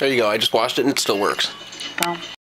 There you go. I just washed it and it still works. Well.